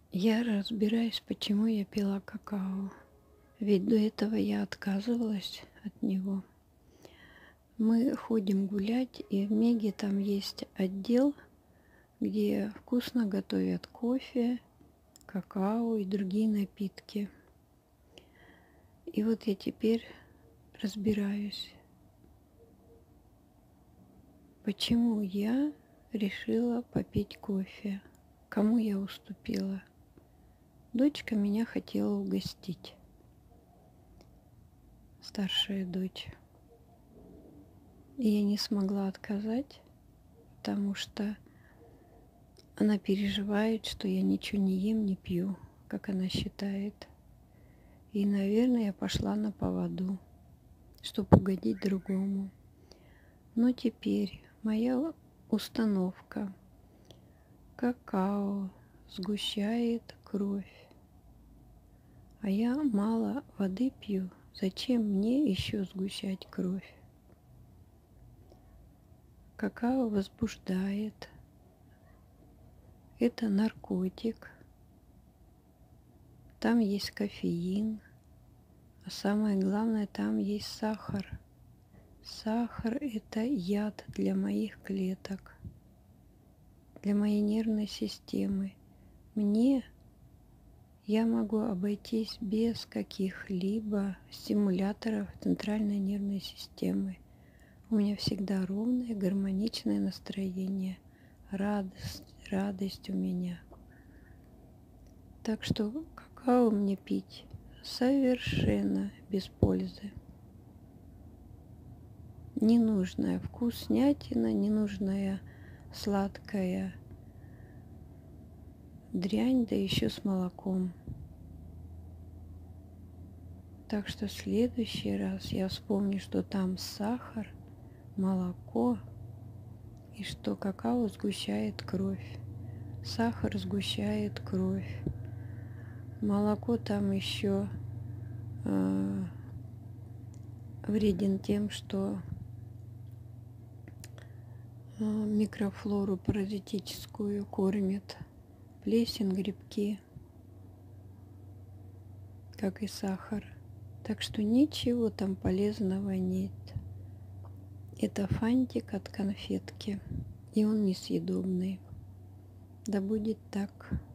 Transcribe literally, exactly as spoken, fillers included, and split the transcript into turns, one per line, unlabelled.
Я разбираюсь, почему я пила какао. Ведь до этого я отказывалась от него. Мы ходим гулять, и в Меге там есть отдел, где вкусно готовят кофе, какао и другие напитки. И вот я теперь разбираюсь, почему я решила попить кофе. Кому я уступила? Дочка меня хотела угостить. Старшая дочь. И я не смогла отказать, потому что она переживает, что я ничего не ем, не пью, как она считает. И, наверное, я пошла на поводу, чтобы угодить другому. Но теперь моя установка: какао сгущает кровь, а я мало воды пью. Зачем мне еще сгущать кровь? Какао возбуждает. Это наркотик. Там есть кофеин. А самое главное, там есть сахар. Сахар – это яд для моих клеток, для моей нервной системы. Мне я могу обойтись без каких-либо стимуляторов центральной нервной системы. У меня всегда ровное, гармоничное настроение, радость, радость у меня. Так что какао мне пить совершенно без пользы. Ненужная вкуснятина, ненужная сладкая дрянь, да еще с молоком. Так что в следующий раз я вспомню, что там сахар, молоко и что какао сгущает кровь. Сахар сгущает кровь. Молоко там еще э, вреден тем, что э, микрофлору паразитическую кормит. Плесень, грибки, как и сахар. Так что ничего там полезного нет. Это фантик от конфетки, и он несъедобный. Да будет так.